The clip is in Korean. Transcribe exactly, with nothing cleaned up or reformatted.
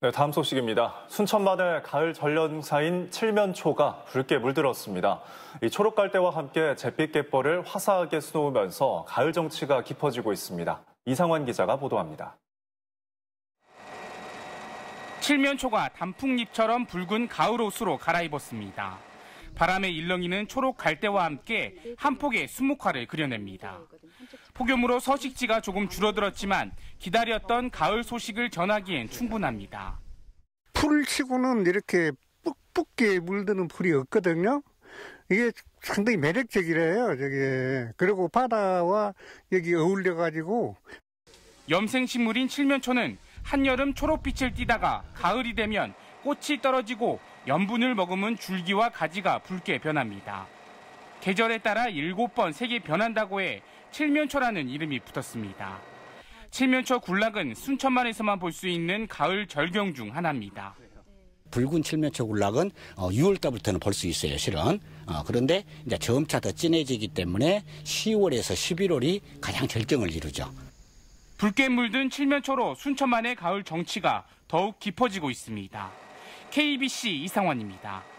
네, 다음 소식입니다. 순천만의 가을 전령사인 칠면초가 붉게 물들었습니다. 이 초록 갈대와 함께 잿빛 갯벌을 화사하게 수놓으면서 가을 정취가 깊어지고 있습니다. 이상환 기자가 보도합니다. 칠면초가 단풍잎처럼 붉은 가을 옷으로 갈아입었습니다. 바람에 일렁이는 초록 갈대와 함께 한 폭의 수묵화를 그려냅니다. 폭염으로 서식지가 조금 줄어들었지만 기다렸던 가을 소식을 전하기엔 충분합니다. 풀치고는 이렇게 뿍뿍게 물드는 풀이 없거든요. 이게 상당히 매력적이래요, 저게. 그리고 바다와 여기 어울려가지고. 염생식물인 칠면초는 한여름 초록빛을 띠다가 가을이 되면 꽃이 떨어지고 염분을 머금은 줄기와 가지가 붉게 변합니다. 계절에 따라 일곱 번 색이 변한다고 해 칠면초라는 이름이 붙었습니다. 칠면초 군락은 순천만에서만 볼 수 있는 가을 절경 중 하나입니다. 붉은 칠면초 군락은 유월 달부터는 볼 수 있어요, 실은. 어, 그런데 이제 점차 더 진해지기 때문에 시월에서 십일월이 가장 절정을 이루죠. 붉게 물든 칠면초로 순천만의 가을 정취가 더욱 깊어지고 있습니다. 케이비씨 이상환입니다.